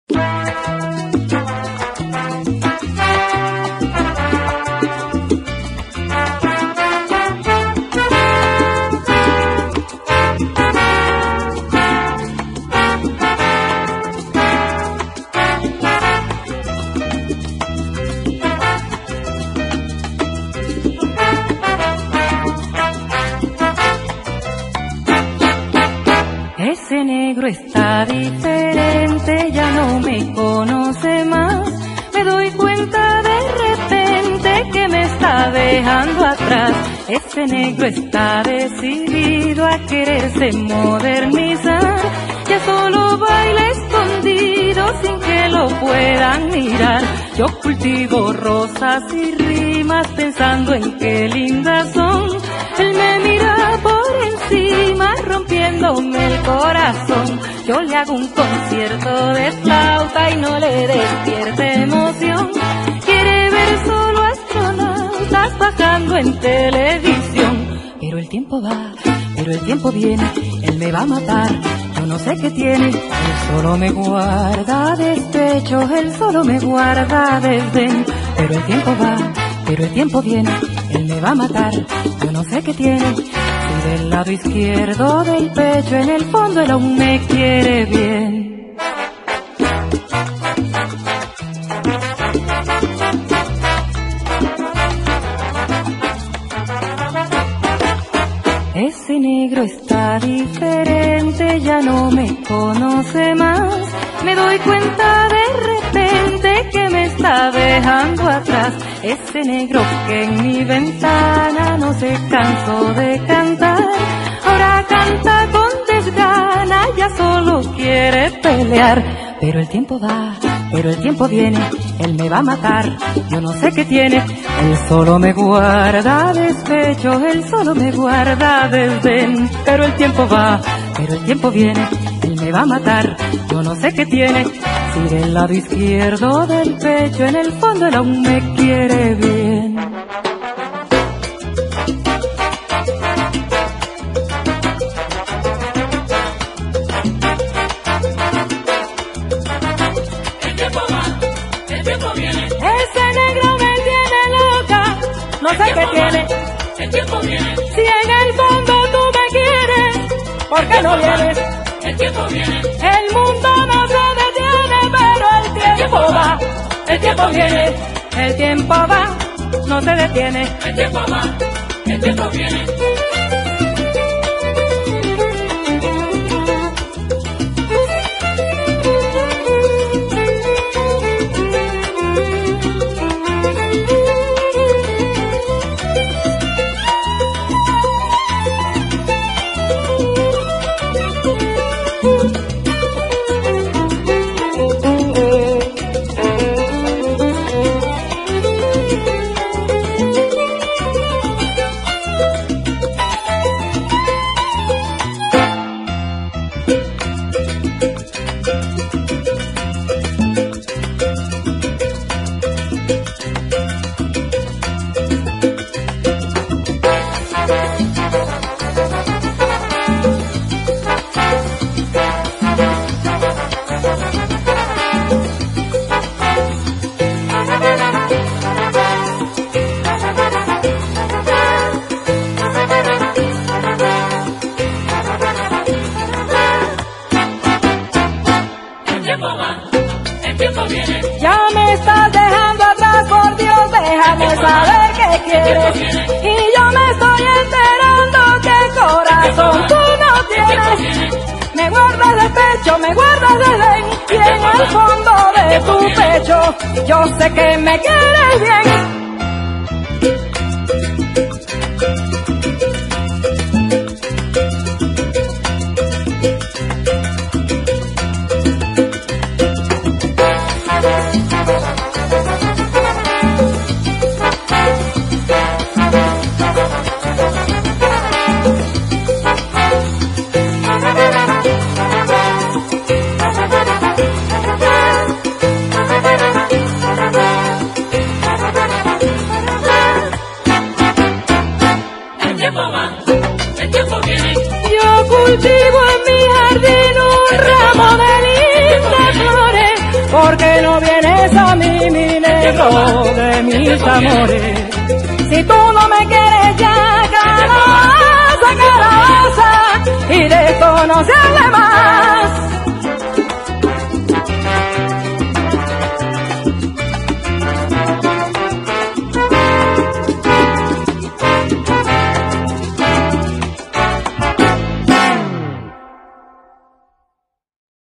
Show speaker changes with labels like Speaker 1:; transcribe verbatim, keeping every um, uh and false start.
Speaker 1: Ese negro está diferente, ya no me conoce más. Me doy cuenta de repente que me está dejando atrás. Ese negro está decidido a quererse modernizar. Ya solo baila escondido sin que lo puedan mirar. Yo cultivo rosas y rimas pensando en qué lindas son. Él me mira por encima rompiéndome el corazón. Yo le hago un concierto de flauta y no le despierte emoción. Quiere ver solo astronautas bajando en televisión. Pero el tiempo va, pero el tiempo viene, él me va a matar. Yo no sé qué tiene, él solo me guarda despecho, él solo me guarda desdén. Pero el tiempo va, pero el tiempo viene, él me va a matar. Yo no sé qué tiene, si del lado izquierdo del pecho, en el fondo él aún me quiere bien. Ese negro está diferente, ya no me conoce más. Me doy cuenta de repente que me está dejando atrás. Ese negro que en mi ventana no se cansó de cantar. Ahora canta con desgana, ya solo quiere pelear. Pero el tiempo va, pero el tiempo viene, él me va a matar. Yo no sé qué tiene, él solo me guarda despecho, él solo me guarda desdén. Pero el tiempo va, pero el tiempo viene, él me va a matar. Yo no sé qué tiene, si del lado izquierdo del pecho, en el fondo él aún me quiere bien. No sé qué tiene,
Speaker 2: el tiempo viene.
Speaker 1: Si en el fondo tú me quieres, ¿por qué no vienes?
Speaker 2: El tiempo viene.
Speaker 1: El mundo no se detiene, pero el tiempo va. El tiempo viene, el tiempo va, no se detiene.
Speaker 2: El tiempo va, el tiempo viene.
Speaker 1: Ya me estás dejando atrás, por Dios, déjame saber qué quieres. Y yo me estoy enterando que corazón tú no tienes. Me guardas de pecho, me guardas de dentro, y en el fondo de tu pecho yo sé que me quieres bien. otro de mis amores. Si tú no me quieres ya, calabaza, calabaza, y desconocerle